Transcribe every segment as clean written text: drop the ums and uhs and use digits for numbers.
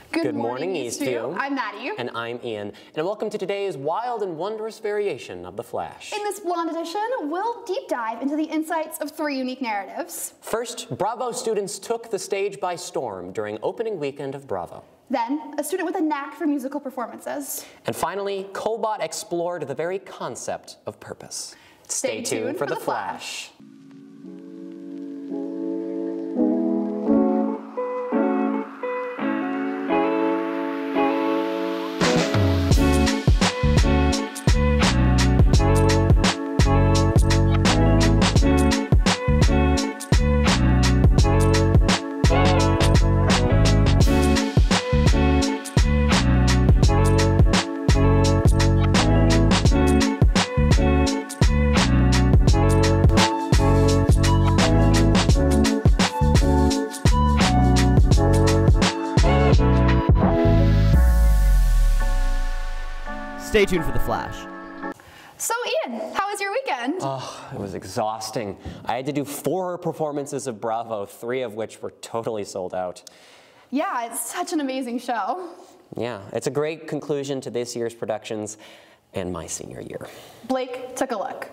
Good morning, Eastview. I'm Mady. And I'm Ian. And welcome to today's wild and wondrous variation of The Flash. In this blonde edition, we'll deep dive into the insights of 3 unique narratives. First, Bravo students took the stage by storm during opening weekend of Bravo. Then, a student with a knack for musical performances. And finally, Kolbot explored the very concept of purpose. Stay tuned for The Flash. Stay tuned for The Flash. So Ian, how was your weekend? Oh, it was exhausting. I had to do 4 performances of Bravo, 3 of which were totally sold out. Yeah, it's such an amazing show. Yeah, it's a great conclusion to this year's productions and my senior year. Blake took a look.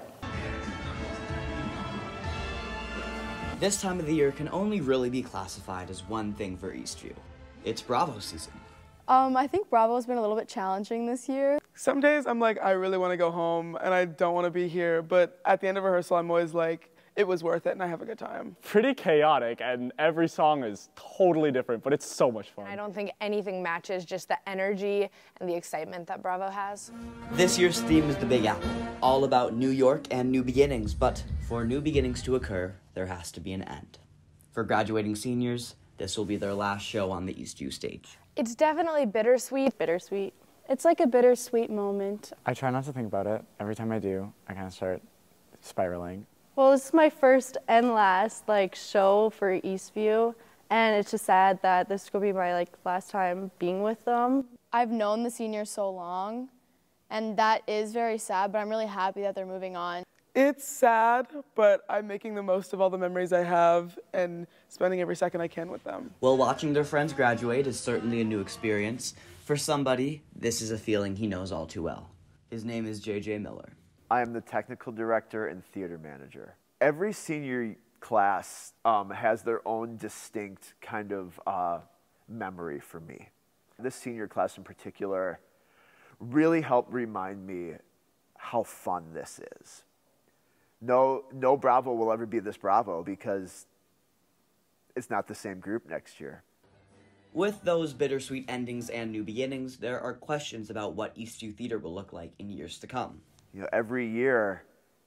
This time of the year can only really be classified as one thing for Eastview. It's Bravo season. I think Bravo's been a little bit challenging this year. Some days I'm like, I really want to go home and I don't want to be here, but at the end of rehearsal I'm always like, it was worth it and I have a good time. Pretty chaotic and every song is totally different, but it's so much fun. I don't think anything matches just the energy and the excitement that Bravo has. This year's theme is the Big Apple, all about New York and new beginnings, but for new beginnings to occur, there has to be an end. For graduating seniors, this will be their last show on the Eastview stage. It's definitely bittersweet. Bittersweet. It's like a bittersweet moment. I try not to think about it. Every time I do, I kind of start spiraling. Well, this is my first and last show for Eastview, and it's just sad that this is going to be my last time being with them. I've known the seniors so long, and that is very sad, but I'm really happy that they're moving on. It's sad, but I'm making the most of all the memories I have and spending every second I can with them. Well, watching their friends graduate is certainly a new experience. For somebody, this is a feeling he knows all too well. His name is J.J. Miller. I am the technical director and theater manager. Every senior class has their own distinct kind of memory for me. This senior class in particular really helped remind me how fun this is. No Bravo will ever be this Bravo because it's not the same group next year. With those bittersweet endings and new beginnings, there are questions about what Eastview Theater will look like in years to come. You know, every year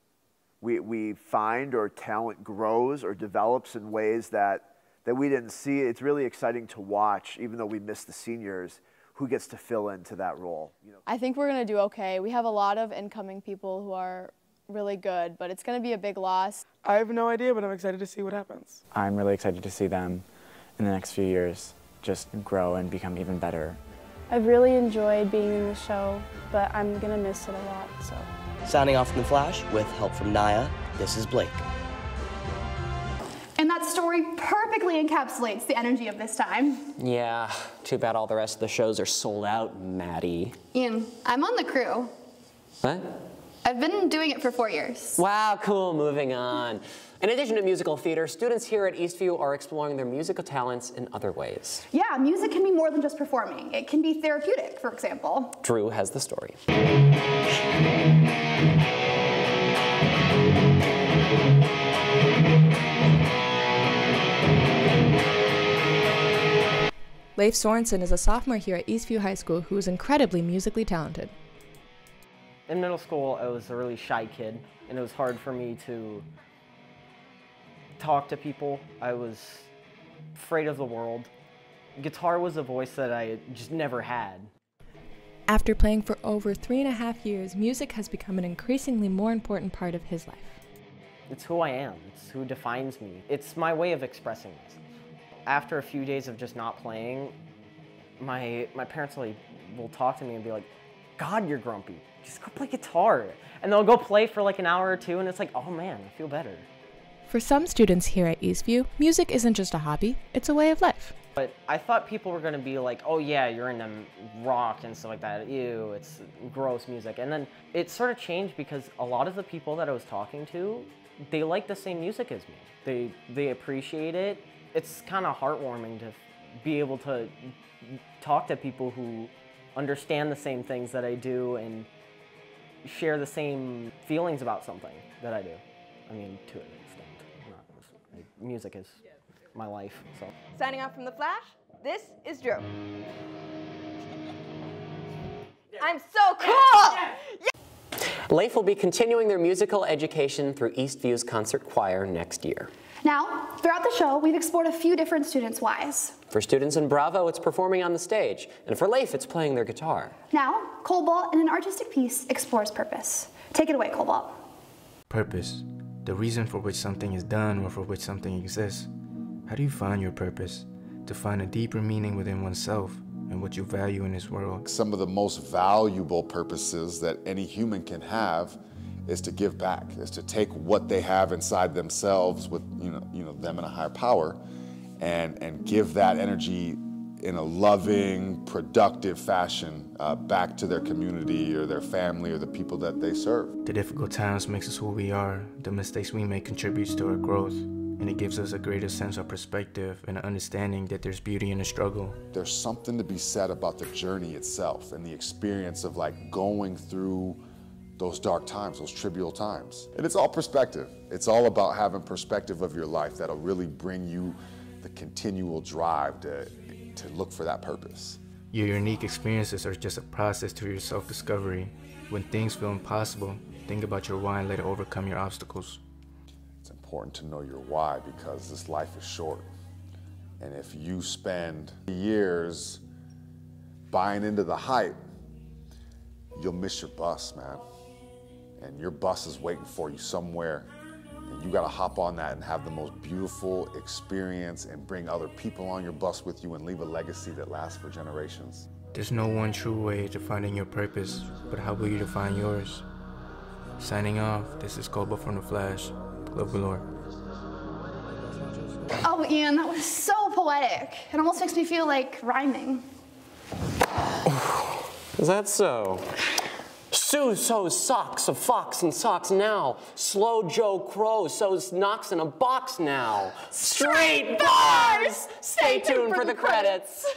we find or talent grows or develops in ways that we didn't see. It's really exciting to watch, even though we miss the seniors, who gets to fill into that role. You know. I think we're going to do okay. We have a lot of incoming people who are really good, but it's going to be a big loss. I have no idea, but I'm excited to see what happens. I'm really excited to see them in the next few years just grow and become even better. I've really enjoyed being in the show, but I'm going to miss it a lot, so. Signing off from The Flash with help from Nya, this is Blake. And that story perfectly encapsulates the energy of this time. Yeah, too bad all the rest of the shows are sold out, Mady. Ian, I'm on the crew. What? I've been doing it for 4 years. Wow, cool, moving on. In addition to musical theater, students here at Eastview are exploring their musical talents in other ways. Yeah, music can be more than just performing. It can be therapeutic, for example. Drew has the story. Leif Sorenson is a sophomore here at Eastview High School who is incredibly musically talented. In middle school, I was a really shy kid, and it was hard for me to talk to people. I was afraid of the world. Guitar was a voice that I just never had. After playing for over 3.5 years, music has become an increasingly more important part of his life. It's who I am. It's who defines me. It's my way of expressing myself. After a few days of just not playing, my parents will talk to me and be like, God, you're grumpy. Just go play guitar. And they'll go play for like an hour or two, and it's like, oh man, I feel better. For some students here at Eastview, music isn't just a hobby, it's a way of life. But I thought people were gonna be like, oh yeah, you're into rock and stuff like that. Ew, it's gross music. And then it sort of changed because a lot of the people that I was talking to, they like the same music as me. They appreciate it. It's kind of heartwarming to be able to talk to people who understand the same things that I do and share the same feelings about something that I do. I mean, to an extent. Music is my life, so. Signing off from The Flash, this is Drew. I'm so cool! Leif will be continuing their musical education through Eastview's concert choir next year. Now, throughout the show, we've explored a few different students' whys. For students in Bravo, it's performing on the stage, and for Leif, it's playing their guitar. Now, Kolbot, in an artistic piece, explores purpose. Take it away, Kolbot. Purpose, the reason for which something is done or for which something exists. How do you find your purpose? To find a deeper meaning within oneself and what you value in this world. Some of the most valuable purposes that any human can have is to give back, is to take what they have inside themselves with them and a higher power and give that energy in a loving, productive fashion back to their community or their family or the people that they serve. The difficult times makes us who we are. The mistakes we make contributes to our growth. And it gives us a greater sense of perspective and an understanding that there's beauty in the struggle. There's something to be said about the journey itself and the experience of like going through those dark times, those trivial times. And it's all perspective. It's all about having perspective of your life that'll really bring you the continual drive to look for that purpose. Your unique experiences are just a process to your self-discovery. When things feel impossible, think about your why and let it overcome your obstacles. It's important to know your why because this life is short. And if you spend years buying into the hype, you'll miss your bus, man. And your bus is waiting for you somewhere. And you gotta hop on that and have the most beautiful experience and bring other people on your bus with you and leave a legacy that lasts for generations. There's no one true way to finding your purpose, but how will you define yours? Signing off, this is Kolbot from The Flash. Love galore. Oh, Ian, that was so poetic. It almost makes me feel like rhyming. Is that so? Sue sews socks of fox and socks now. Slow Joe Crow sews knocks in a box now. Straight bars! Stay tuned for the credits.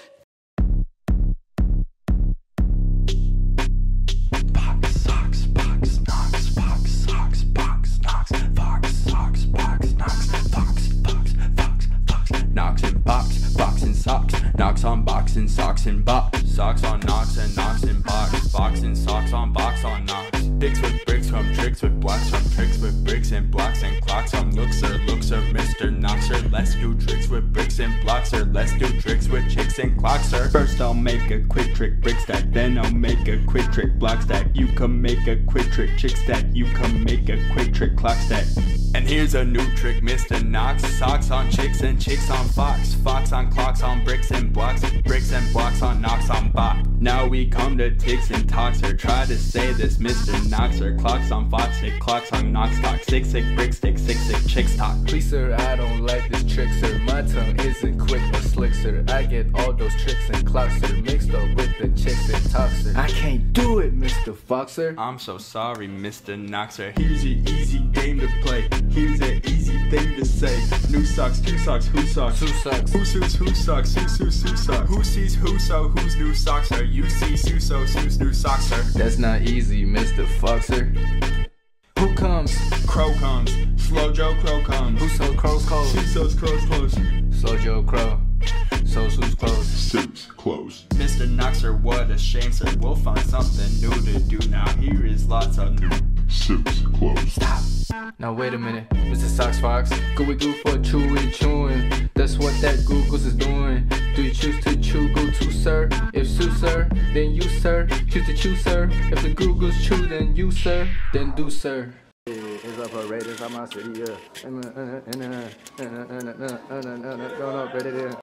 Knocks and box and socks, knocks on box and socks and box, socks on knocks and knocks and box and socks on box on knocks. Dicks with bricks from tricks with blocks from tricks with bricks and blocks and clocks from looks or Mr. Knoxer. Let's do tricks with bricks and blocks or let's do tricks with chicks and clocks, sir. First I'll make a quick trick brick stack, then I'll make a quick trick block stack. You can make a quick trick chick stack, you can make a quick trick clock stack. And here's a new trick, Mr. Knox. Socks on chicks and chicks on fox. Fox on clocks on bricks and blocks on knocks on bop. Now we come to ticks and talks or try to say this, Mr. Knoxer. Clocks on fox, stick, clocks on knocks talk. Sick brick stick, sick chicks talk. Please sir, I don't like this trick sir. My tongue isn't quick or slick sir. I get all those tricks and clocks sir, mixed up with the chicks and talks sir. I can't do it, Mr. Foxer. I'm so sorry, Mr. Knoxer. Here's an easy game to play. Here's an easy thing to say. New socks, two socks, who socks? Who socks? Who sues, who socks? Who socks? Who sees who so whose new socks are? You see Suso, whose new socks are? That's not easy, Mr. Foxer. Who comes? Crow comes. Slow Joe Crow comes. Who sews crow's clothes? Who sews crow's clothes? Slow Joe Crow. Sews whose clothes? Suits clothes. Mr. Knoxer, what a shame, sir. We'll find something new to do now. Here is lots of new suits clothes. Stop. Now wait a minute, Mr. Socks Fox. Gooey goo for chewing. That's what that Googles is doing. Do you choose to chew, go to sir? If Sue sir, then you sir. Choose to chew sir. If the Googles chew, then you sir. Then do sir. It's a parade inside my city, yeah.